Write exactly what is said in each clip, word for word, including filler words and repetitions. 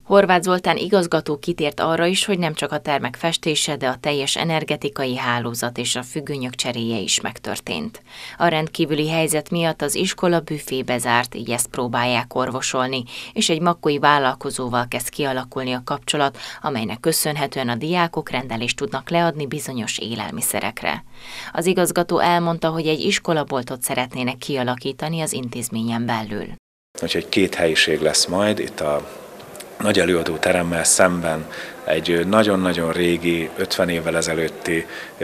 Horváth Zoltán igazgató kitért arra is, hogy nem csak a termek festése, de a teljes energetikai hálózat és a függönyök cseréje is megtörtént. A rendkívüli helyzet miatt az iskola büfébe zárt, így ezt próbálják orvosolni, és egy makkói vállalkozóval kezd kialakulni a kapcsolat, amelynek köszönhetően a diákok rendelést tudnak leadni bizonyos élelmiszerekre. Az igazgató elmondta, hogy egy iskolaboltot szeretnének kialakítani az intézményen belül. Úgyhogy két helyiség lesz majd itt a nagy előadó teremmel szemben, egy nagyon-nagyon régi, ötven évvel ezelőtti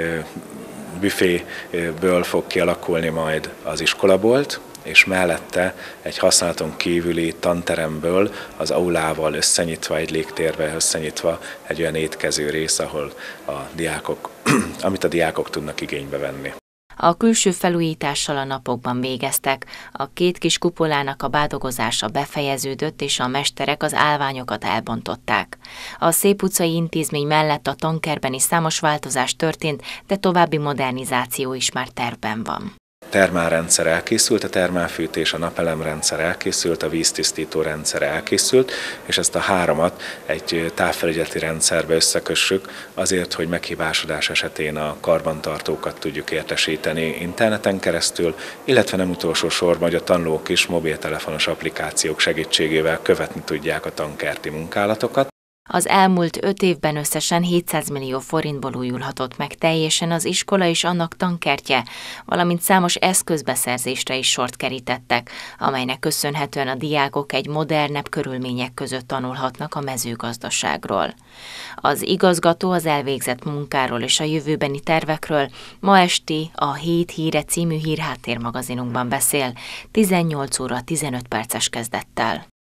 büféből fog kialakulni majd az iskolabolt, és mellette egy használaton kívüli tanteremből az aulával összenyitva, egy légtérbe összenyitva egy olyan étkező rész, ahol a diákok, amit a diákok tudnak igénybe venni. A külső felújítással a napokban végeztek, a két kis kupolának a bádogozása befejeződött, és a mesterek az állványokat elbontották. A Szép utcai intézmény mellett a tankerben is számos változás történt, de további modernizáció is már tervben van. A termálrendszer elkészült, a termálfűtés, a napelemrendszer elkészült, a víztisztító rendszer elkészült, és ezt a háromat egy távfelügyeleti rendszerbe összekössük azért, hogy meghibásodás esetén a karbantartókat tudjuk értesíteni interneten keresztül, illetve nem utolsó sorban, hogy a tanulók is mobiltelefonos applikációk segítségével követni tudják a tankerti munkálatokat. Az elmúlt öt évben összesen hétszáz millió forintból újulhatott meg teljesen az iskola és annak tankertje, valamint számos eszközbeszerzésre is sort kerítettek, amelynek köszönhetően a diákok egy modernebb körülmények között tanulhatnak a mezőgazdaságról. Az igazgató az elvégzett munkáról és a jövőbeni tervekről ma esti a Hét híre című hírháttérmagazinunkban beszél, tizennyolc óra tizenöt perces kezdettel.